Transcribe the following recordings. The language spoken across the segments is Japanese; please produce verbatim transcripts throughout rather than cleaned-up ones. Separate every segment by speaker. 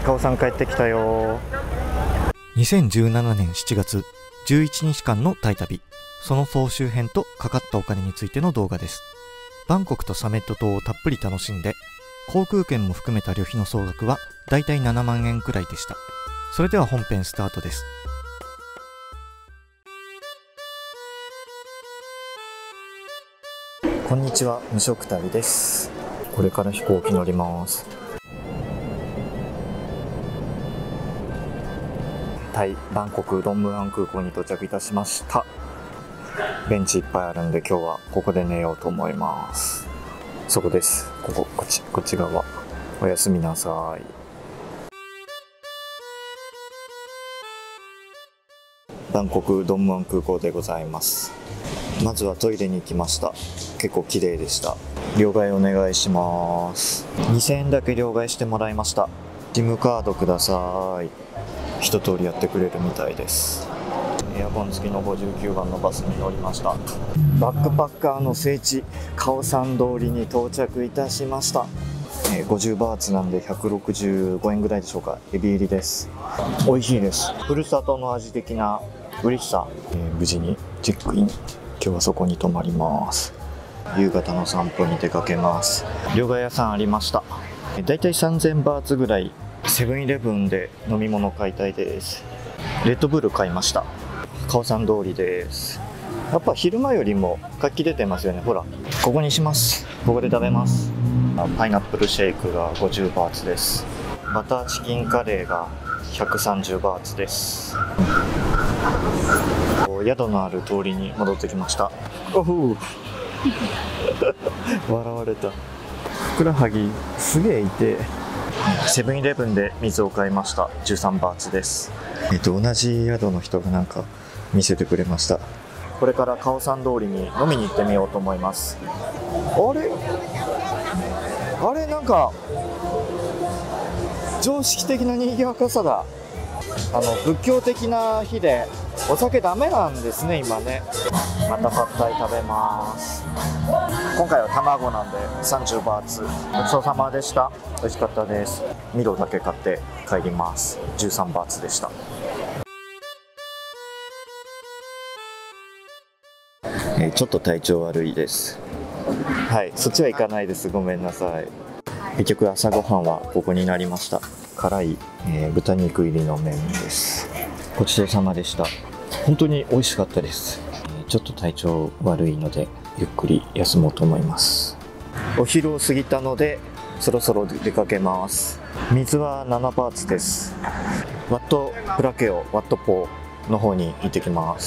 Speaker 1: カオさん帰ってきたよ。
Speaker 2: にせんじゅうななねんしちがつ、じゅういちにちかんのタイ旅、その総集編とかかったお金についての動画です。バンコクとサメット島をたっぷり楽しんで、航空券も含めた旅費の総額はだいたいななまんえんくらいでした。それでは本編スタートです。
Speaker 1: こんにちは、無職旅です。これから飛行機乗ります。タイ・バンコク・ロンムアン空港に到着いたしました。ベンチいっぱいあるんで今日はここで寝ようと思います。そこです。ここ、こっち、こっち側。おやすみなさい。バンコク・ロンムアン空港でございます。まずはトイレに行きました。結構綺麗でした。両替お願いします。にせんえんだけ両替してもらいました。シムカードください。一通りやってくれるみたいです。エアコン付きのごじゅうきゅうばんのバスに乗りました。バックパッカーの聖地カオサン通りに到着いたしました。ごじゅうバーツなんでひゃくろくじゅうごえんぐらいでしょうか。エビ入りです。美味しいです。ふるさとの味的な嬉しさ、えー、無事にチェックイン。今日はそこに泊まります。夕方の散歩に出かけます。両替屋さんありました。だいたいさんぜんバーツぐらい。セブンイレブンで飲み物買いたいです。レッドブル買いました。カオサン通りです。やっぱ昼間よりも活気出てますよね。ほら、ここにします。ここで食べます。パイナップルシェイクがごじゅうバーツです。バターチキンカレーがひゃくさんじゅうバーツです。宿のある通りに戻ってきました。おふ笑われた。ふくらはぎすげえいて。セブンイレブンで水を買いました。じゅうさんバーツです。えっと同じ宿の人がなんか見せてくれました。これからカオサン通りに飲みに行ってみようと思います。あれあれなんか常識的な賑やかさだ。あの仏教的な日でお酒ダメなんですね今ね。またパッタイ食べます。今回は卵なんでさんじゅうバーツ。ごちそうさまでした。美味しかったです。ミロだけ買って帰ります。じゅうさんバーツでした。えー、ちょっと体調悪いです。はい、そっちは行かないです。ごめんなさい。結局朝ごはんはここになりました。辛い、えー、豚肉入りの麺です。ごちそうさまでした。本当に美味しかったです。ちょっと体調悪いのでゆっくり休もうと思います。お昼を過ぎたのでそろそろ出かけます。水はななバーツです。ワットプラケオワットポーの方に行ってきます。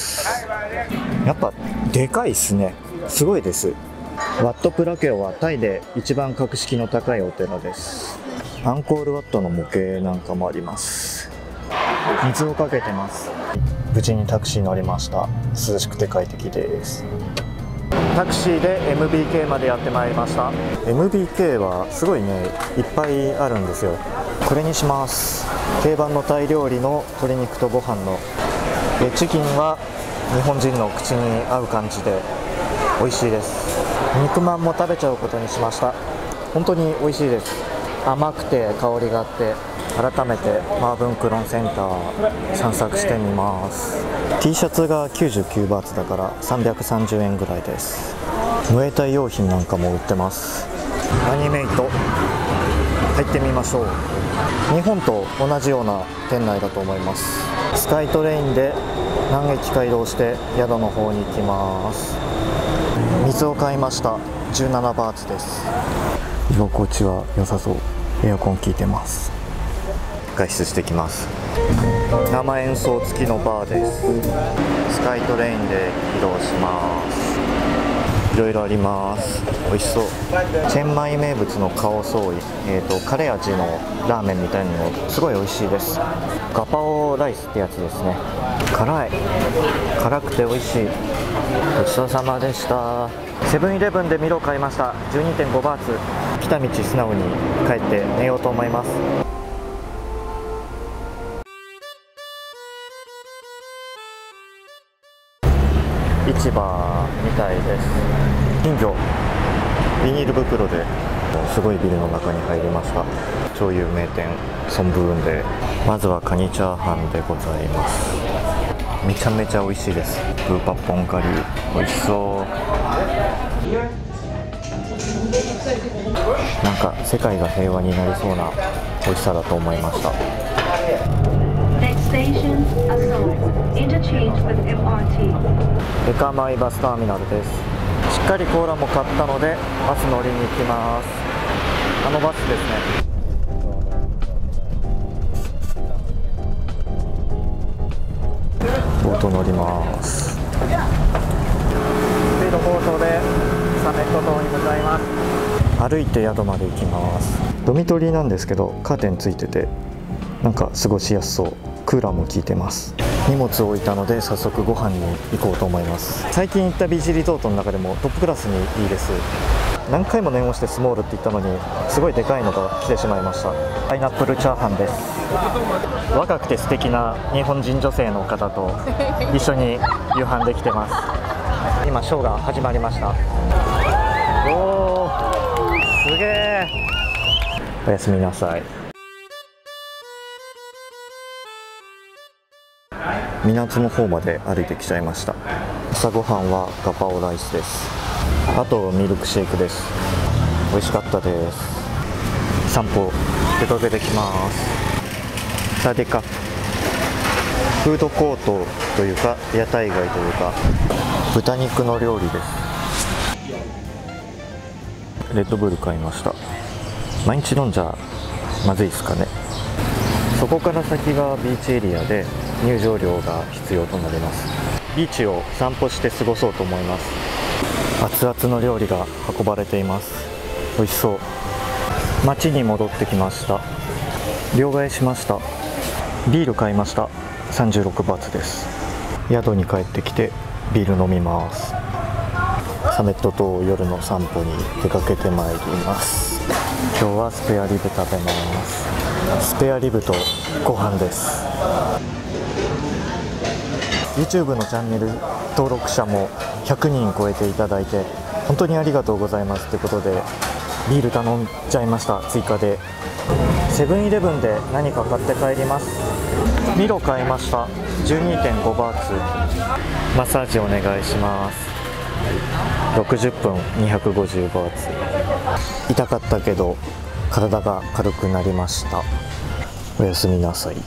Speaker 1: やっぱでかいっすね。すごいです。ワットプラケオはタイで一番格式の高いお寺です。アンコールワットの模型なんかもあります。水をかけてます。無事にタクシー乗りました。涼しくて快適です。タクシーで エムビーケー までやってまいりました。 エムビーケー はすごいねいっぱいあるんですよ。これにします。定番のタイ料理の鶏肉とご飯のでチキンは日本人の口に合う感じで美味しいです。肉まんも食べちゃうことにしました。本当に美味しいです。甘くて香りがあって、改めてマーブンクロンセンター散策してみます。 T シャツがきゅうじゅうきゅうバーツだからさんびゃくさんじゅうえんぐらいです。ムエタイ用品なんかも売ってます。アニメイト入ってみましょう。日本と同じような店内だと思います。スカイトレインで何駅か移動して宿の方に行きます。水を買いました。じゅうななバーツです。居心地は良さそう。エアコン効いてます。外出してきます。生演奏付きのバーです。スカイトレインで移動します。いろいろあります。美味しそう。チェンマイ名物のカオソーイ、えーとカレー味のラーメンみたいなのすごい美味しいです。ガパオライスってやつですね。辛い辛くて美味しい。ごちそうさまでした。セブンイレブンでミロ買いました。 じゅうにてんごバーツ。来た道素直に帰って寝ようと思います。市場みたいです。金魚ビニール袋ですごいビルの中に入りました。超有名店ソンブーンで、まずはカニチャーハンでございます。めちゃめちゃ美味しいです。プーパッポンカリー美味しそう。なんか世界が平和になりそうな美味しさだと思いました。エカマイバスターミナルです。しっかりコーラも買ったのでバス乗りに行きます。あのバスですね。ボート乗ります。スピードボートでサメット島に向かいます。歩いて宿まで行きます。ドミトリーなんですけどカーテンついててなんか過ごしやすそう。クーラーも効いてます。荷物を置いたので早速ご飯に行こうと思います。最近行ったビーチリゾートの中でもトップクラスにいいです。何回も念押してスモールって言ったのにすごいでかいのが来てしまいました。パイナップルチャーハンです。若くて素敵な日本人女性の方と一緒に夕飯できてます。今ショーが始まりました。おー、すげー。おやすみなさい。港の方まで歩いてきちゃいました。朝ごはんはガパオライスです。あとミルクシェイクです。美味しかったです。散歩出かけてきます。さあでかフードコートというか屋台街というか豚肉の料理です。レッドブル買いました。毎日飲んじゃまずいですかね。そこから先がビーチエリアで入場料が必要となります。ビーチを散歩して過ごそうと思います。熱々の料理が運ばれています。美味しそう。街に戻ってきました。両替しました。ビール買いました。さんじゅうろくバーツです。宿に帰ってきてビール飲みます。サメットと夜の散歩に出かけてまいります。今日はスペアリブ食べます。スペアリブとご飯です。 YouTube のチャンネル登録者もひゃくにん超えていただいて本当にありがとうございますということでビール頼んじゃいました。追加でセブンイレブンで何か買って帰ります。ミロ買いました。 じゅうにてんごバーツ。マッサージお願いします。ろくじゅっぷんにひゃくごじゅうバーツ。痛かったけど体が軽くなりました。おやすみなさい。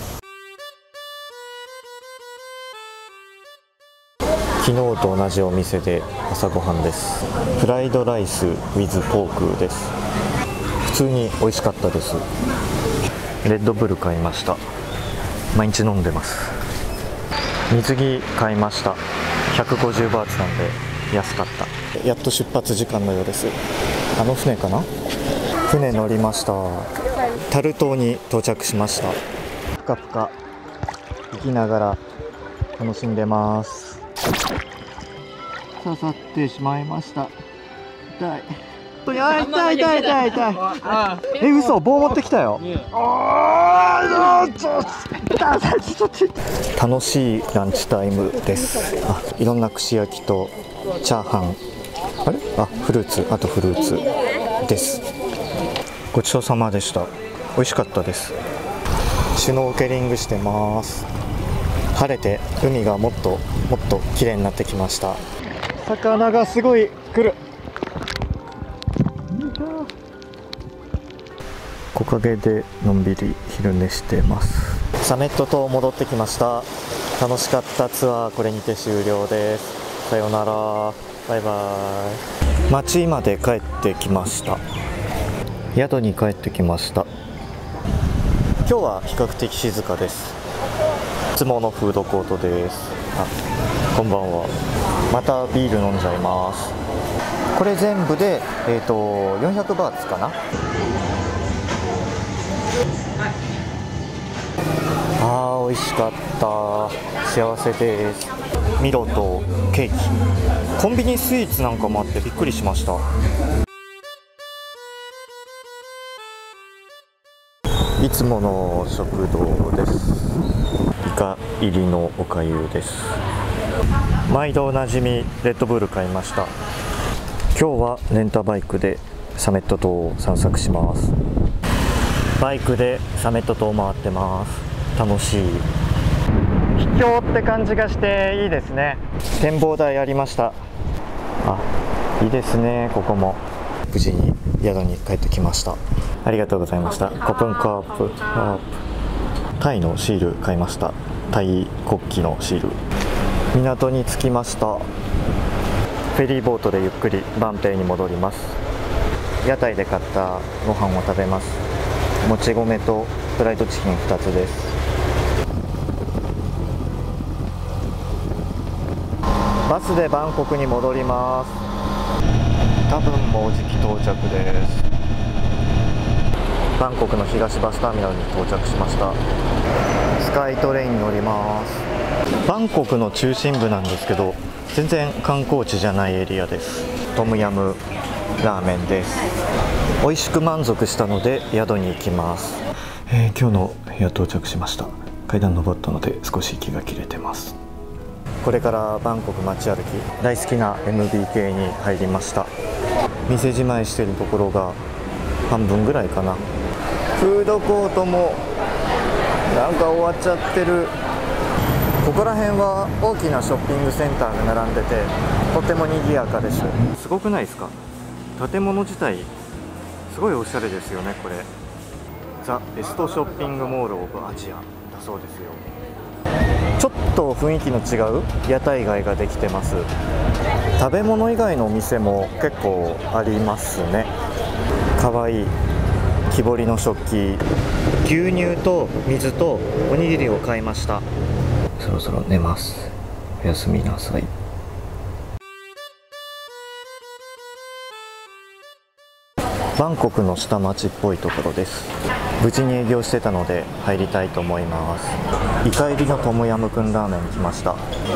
Speaker 1: 昨日と同じお店で朝ごはんです。フライドライス with ポークです。普通に美味しかったです。レッドブル買いました。毎日飲んでます。水着買いました。ひゃくごじゅうバーツなんで安かった。やっと出発時間のようです。あの船かな。船乗りました。タル島に到着しました。ぷかぷか行きながら楽しんでます。刺さってしまいました。痛い。痛い痛い痛い痛い痛い。え、嘘、棒持ってきたよ。楽しいランチタイムです。あ、いろんな串焼きとチャーハン、あれ、あ、フルーツ、あとフルーツです。ごちそうさまでした。美味しかったです。シュノーケリングしてます。晴れて海がもっともっと綺麗になってきました。魚がすごい来る。木陰でのんびり昼寝してます。サメット島戻ってきました。楽しかったツアーこれにて終了です。さようなら、バイバイ。町まで帰ってきました。宿に帰ってきました。今日は比較的静かです。いつものフードコートです。あ、こんばんは。またビール飲んじゃいます。これ全部で、えーと、よんひゃくバーツかな。あー、美味しかった。幸せです。ミロとケーキ、コンビニスイーツなんかもあってびっくりしました。いつもの食堂です。イカ入りのおかゆです。毎度おなじみレッドブル買いました。今日はレンタバイクでサメット島を散策します。バイクでサメット島を回ってます。楽しい。秘境って感じがしていいですね。展望台ありました。あ、いいですね。ここも無事に宿に帰ってきました。ありがとうございました。コプンカープタイのシール買いました。タイ国旗のシール。港に着きました。フェリーボートでゆっくりバンペイに戻ります。屋台で買ったご飯を食べます。もち米とフライドチキンふたつです。バスでバンコクに戻ります。多分もうじき到着です。バンコクの東バスターミナルに到着しました。スカイトレインに乗ります。バンコクの中心部なんですけど、全然観光地じゃないエリアです。トムヤムラーメンです。美味しく満足したので宿に行きます。えー、今日の部屋到着しました。階段登ったので少し息が切れてます。これからバンコク街歩き、大好きな エムビーケー に入りました。店じまいしているところが半分ぐらいかな。フードコートもなんか終わっちゃってる。ここら辺は大きなショッピングセンターが並んでて、とても賑やかです。すごくないですか？建物自体すごいおしゃれですよね。これザ・ベストショッピングモールオブアジアだそうですよ。ちょっと雰囲気の違う屋台街ができてます。食べ物以外のお店も結構ありますね。かわいい木彫りの食器、牛乳と水とおにぎりを買いました。そろそろ寝ます。おやすみなさい。バンコクの下町っぽいところです。無事に営業してたので入りたいと思います。イカ入りのトムヤムクンラーメンに来ました。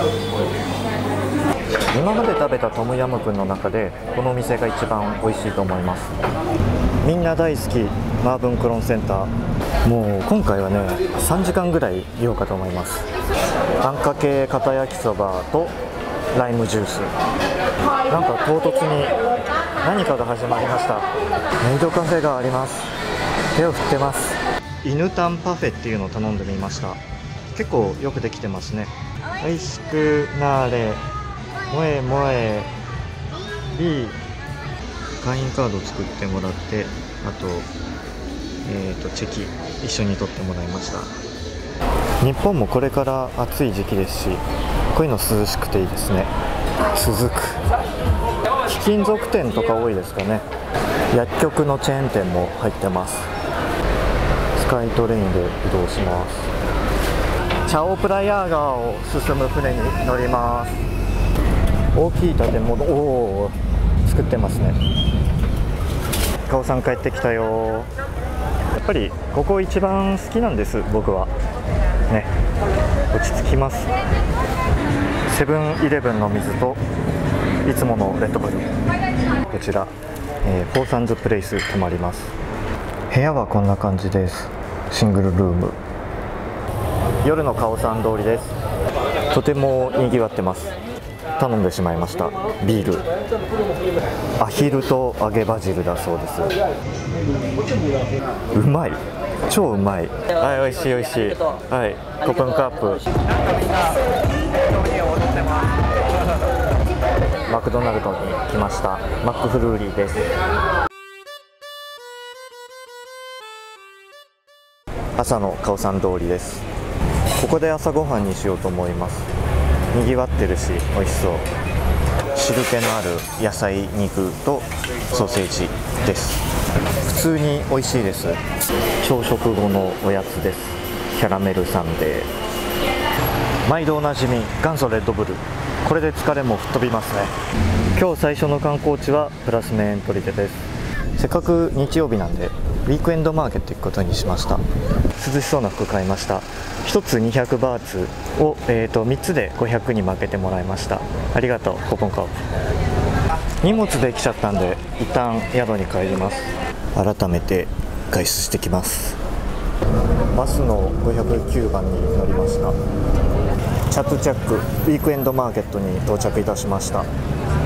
Speaker 1: 今まで食べたトムヤムクンの中でこのお店が一番美味しいと思います。みんな大好きマーブンクロンセンター。もう今回はねさんじかんぐらいいようかと思います。あんかけ片焼きそばとライムジュース。なんか唐突に何かが始まりました。メイドカフェがあります。手を振ってます。犬タンパフェっていうのを頼んでみました。結構よくできてますね。おいしくなーれもえもえ B 会員カード作ってもらって、あとえーとチェキ一緒に取ってもらいました。日本もこれから暑い時期ですし、こういうの涼しくていいですね。続く貴金属店とか多いですかね。薬局のチェーン店も入ってます。スカイトレインで移動します。チャオプラヤー川を進む船に乗ります。大きい建物を作ってますね。カオさん帰ってきたよ。やっぱりここ一番好きなんです、僕はね。落ち着きます。セブンイレブンの水といつものレッドブル。こちら、えー、フォーサンズプレイス泊まります。部屋はこんな感じです。シングルルーム。夜のカオさん通りです。とても賑わってます。頼んでしまいました。ビールアヒルと揚げバジルだそうです。うまい、超うまい。はい、美味しい美味しい。はい、コプンカップ。マクドナルドに来ました。マックフルーリーです。朝のカオさん通りです。ここで朝ごはんにしようと思います。にぎわってるし美味しそう。汁気のある野菜、肉とソーセージです。普通に美味しいです。朝食後のおやつです。キャラメルサンデー。毎度おなじみ元祖レッドブル。これで疲れも吹っ飛びますね。今日最初の観光地はプラスメントリテです。せっかく日曜日なんでウィークエンドマーケット行くことにしました。涼しそうな服買いました。ひとつにひゃくバーツを、えー、とみっつでごひゃくに負けてもらいました。ありがとうコポンカープ。荷物できちゃったんで一旦宿に帰ります。改めて外出してきます。バスのごひゃくきゅうばんに乗りました。チャットチャックウィークエンドマーケットに到着いたしました。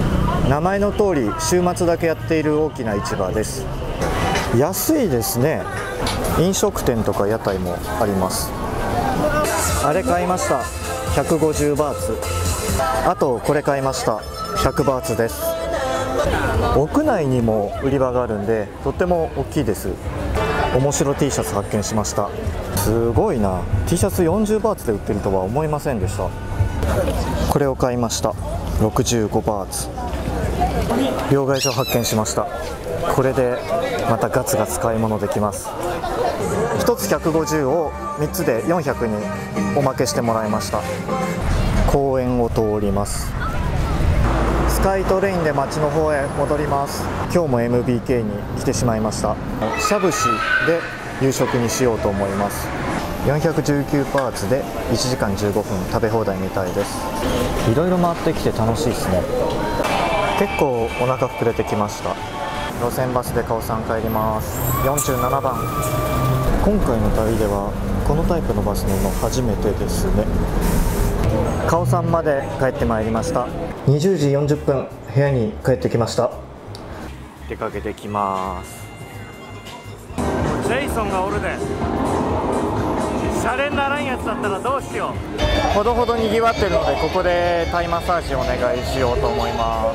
Speaker 1: 名前の通り週末だけやっている大きな市場です。安いですね。飲食店とか屋台もあります。あれ買いました。ひゃくごじゅうバーツ。あとこれ買いました。ひゃくバーツです。屋内にも売り場があるんでとっても大きいです。面白 T シャツ発見しました。すごいな。 T シャツよんじゅうバーツで売ってるとは思いませんでした。これを買いました。ろくじゅうごバーツ。両替所発見しました。これでまたガツガツ買い物できます。ひとつひゃくごじゅうをみっつでよんひゃくにおまけしてもらいました。公園を通ります。スカイトレインで街の方へ戻ります。今日も エムビーケー に来てしまいました。しゃぶしで夕食にしようと思います。よんひゃくじゅうきゅうバーツでいちじかんじゅうごふん食べ放題みたいです。いろいろ回ってきて楽しいですね。結構お腹膨れてきました。路線バスでカオさん帰ります。よんじゅうななばん。今回の旅ではこのタイプのバス乗るの初めてですね。カオさんまで帰ってまいりました。にじゅうじよんじゅっぷん部屋に帰ってきました。出かけてきます。ジェイソンがおるで。シャレにならんやつだったらどうしよう。ほどほどにぎわってるのでここでタイマッサージお願いしようと思います。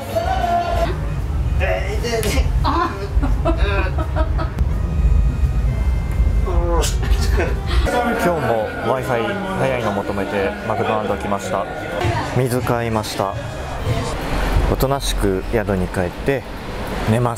Speaker 1: 今日も Wi-Fi 早いの求めてマクドナルド来ました。水買いました。おとなしく宿に帰って寝ます。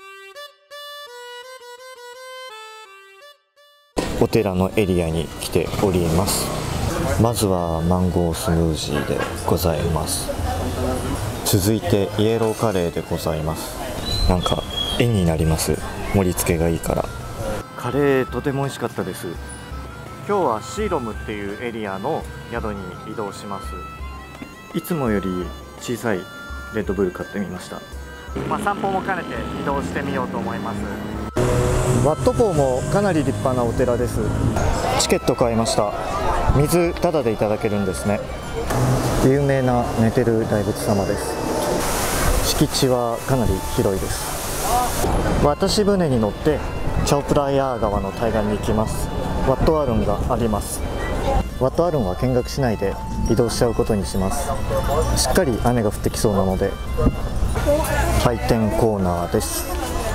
Speaker 1: お寺のエリアに来ております。まずはマンゴースムージーでございます。続いてイエローカレーでございます。なんか絵になります。盛り付けがいいから。カレーとても美味しかったです。今日はシーロムっていうエリアの宿に移動します。いつもより小さいレッドブル買ってみました。まあ、散歩も兼ねて移動してみようと思います。ワットポーもかなり立派なお寺です。チケット買いました。水タダでいただけるんですね。有名な寝てる大仏様です。敷地はかなり広いです。渡し船に乗ってチャオプラヤー川の対岸に行きます。ワットアルンがあります。ワットアルンは見学しないで移動しちゃうことにします。しっかり雨が降ってきそうなので売店コーナーです。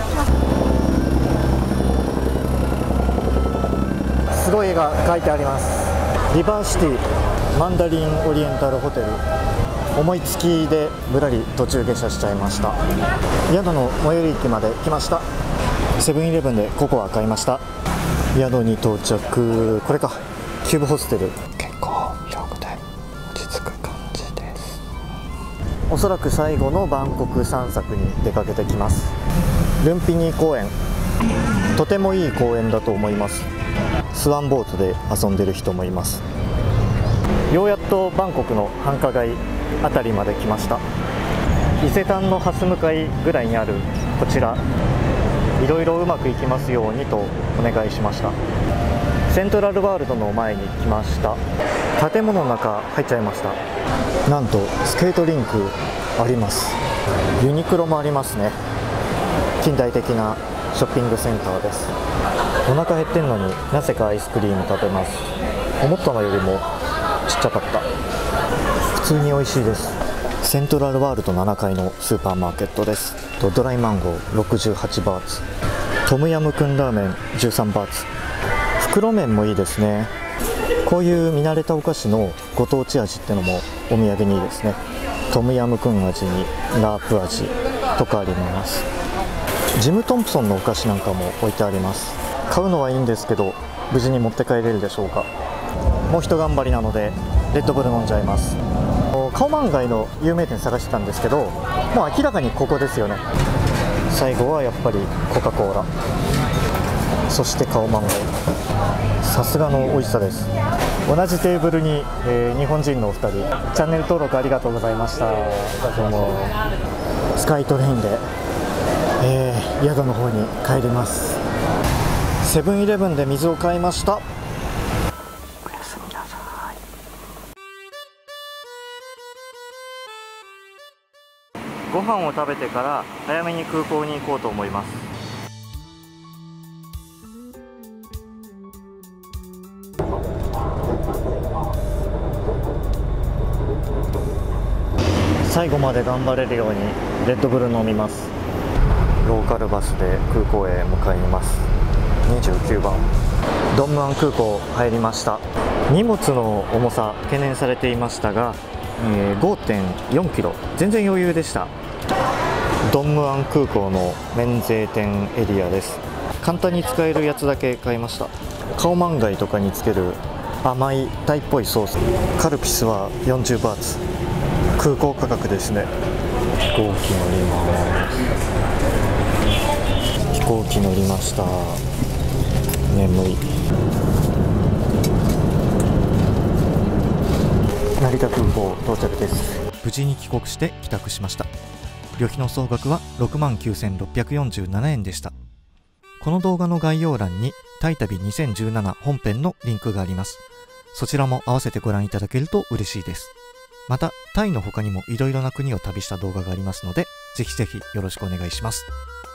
Speaker 1: すごい絵が描いてあります。リバーシティマンダリンオリエンタルホテル。思いつきでぶらり途中下車しちゃいました。宿の最寄り駅まで来ました。セブンイレブンでココア買いました。宿に到着。これか、キューブホステル。結構広くて落ち着く感じです。おそらく最後のバンコク散策に出かけてきます。ルンピニー公園、とてもいい公園だと思います。スワンボートで遊んでる人もいます。ようやっとバンコクの繁華街あたりまで来ました。伊勢丹のハス向かいぐらいにあるこちら、いろいろうまくいきますようにとお願いしました。セントラルワールドの前に来ました。建物の中入っちゃいました。なんとスケートリンクあります。ユニクロもありますね。近代的なショッピングセンターです。お腹減ってんのになぜかアイスクリーム食べます。思ったのよりもちっちゃかった。普通に美味しいです。セントラルワールドななかいのスーパーマーケットです。ドライマンゴーろくじゅうはちバーツ、トムヤムクンラーメンじゅうさんバーツ。袋麺もいいですね。こういう見慣れたお菓子のご当地味ってのもお土産にいいですね。トムヤムクン味にラープ味とかあります。ジムトンプソンのお菓子なんかも置いてあります。買うのはいいんですけど無事に持って帰れるでしょうか。もう一頑張りなのでレッドブル飲んじゃいます。カオマンガイの有名店探してたんですけど、もう明らかにここですよね。最後はやっぱりコカ・コーラ、そしてカオマンガイ。さすがの美味しさです。同じテーブルに、えー、日本人のお二人、チャンネル登録ありがとうございました。どうも。スカイトレインで、えー、宿の方に帰ります。セブンイレブンで水を買いました。おやすみなさい。 ご飯を食べてから早めに空港に行こうと思います。最後まで頑張れるようにレッドブル飲みます。ローカルバスで空港へ向かいます。にじゅうきゅうばんドンムアン空港入りました。荷物の重さ懸念されていましたが、えー、ごてんよんキロ、全然余裕でした。ドンムアン空港の免税店エリアです。簡単に使えるやつだけ買いました。カオマンガイとかにつける甘いタイっぽいソース、カルピスはよんじゅうバーツ、空港価格ですね。飛行機乗ります。飛行機乗りました。眠い。成田空港到着です。
Speaker 2: 無事に帰国して帰宅しました。旅費の総額はろくまんきゅうせんろっぴゃくよんじゅうななえんでした。この動画の概要欄にタイ旅にせんじゅうなな本編のリンクがあります。そちらも合わせてご覧いただけると嬉しいです。またタイの他にもいろいろな国を旅した動画がありますので、ぜひぜひよろしくお願いします。